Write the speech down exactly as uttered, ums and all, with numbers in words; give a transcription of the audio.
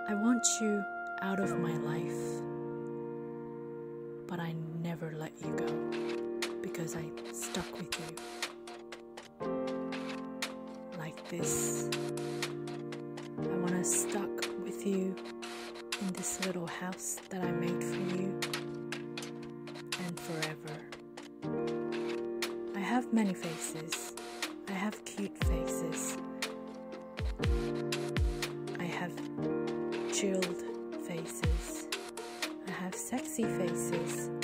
I want you out of my life, but I never let you go because I stuck with you. Like this. I want to stuck with you in this little house that I made for you and forever. I have many faces. I have cute faces. I have chilled faces. I have sexy faces.